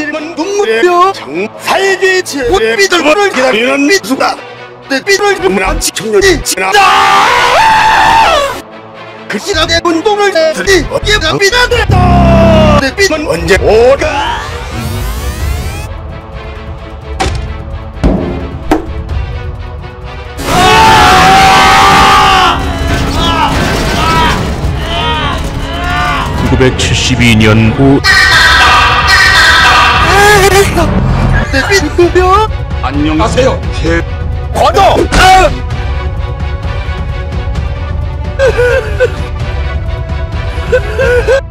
삶은 눈물이여 살기 꽃비들을 기다리는 미수다. 내 삐를 문안치 청년이 지나 그 시간에 운동을 해서니 어깨가 비나들었다. 내 삐는 언제 올까? (1972년) 후 내 삐는요? 안녕하세요. 과도!